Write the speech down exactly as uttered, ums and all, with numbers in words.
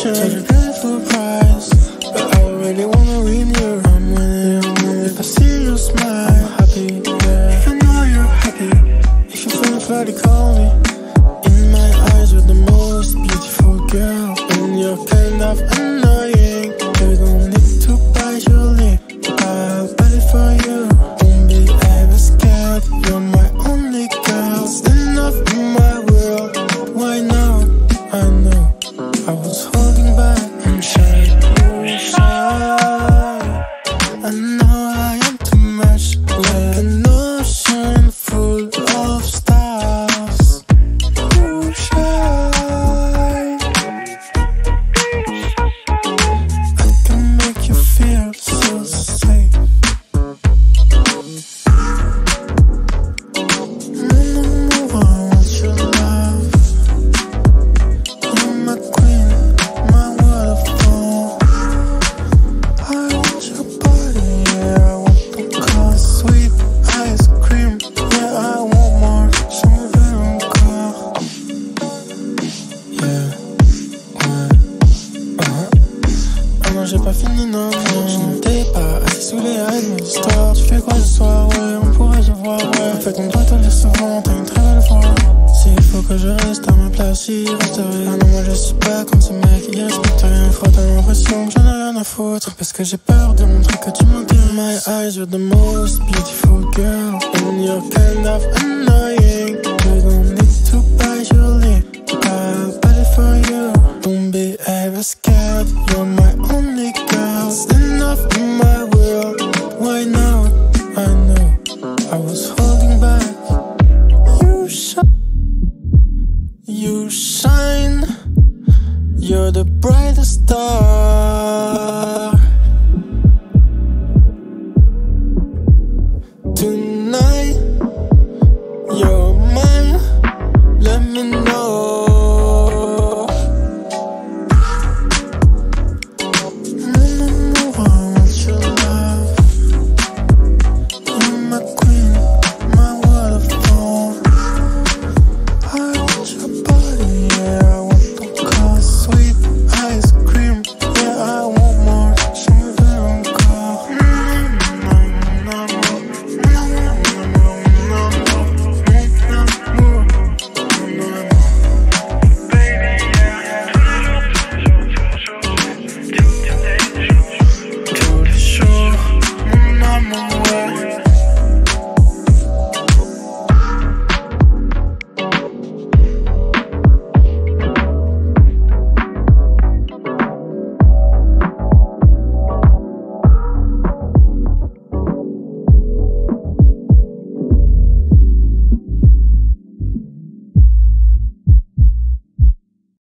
attention, such a beautiful prize. But I really wanna win you. I'm winning, I'm winning. If I see you smile, I'm happy, yeah. If I know you're happy, if you feel fly, call me. In my eyes, you're the most beautiful girl, and you're kind of annoying. You don't need to bite your lip, I'll bite it for you. Don't be ever scared, you're my only girl. Stand up in my world, why now? I know I was holding back, I'm shy, oh shy. I know I am too much, like an ocean full of stars. Oh shy, I can make you feel so safe. Mon amour, I want your love. You're my queen, my waterfall. I want your body, yeah, I want the cold sweet ice cream. Yeah, I want more, j'en veux encore. Yeah, ouais, uh-huh. Ah non, j'ai pas fini, non, non. Je n'étais pas assis sous les haies de mon histoire. Tu fais quoi ce soir, ouais, on pourrait se voir, ouais. En fait, on doit te le dire souvent, t'as une très belle voix. S'il faut que je reste à ma place, il resterai. Ah non, moi je suis pas comme ce mec, il respecte rien. Faut t'as l'impression que j'en ai rien à foutre, parce que j'ai peur de montrer que tu m'intéresses. In my eyes, you're the most beautiful girl, and you're kind of annoying. You don't need to bite your lip, I'll bite it for you. Don't be ever scared, you're my only girl. Stand up in my world, why now? I know I was holding back. You shine, you shine, you're the brightest star.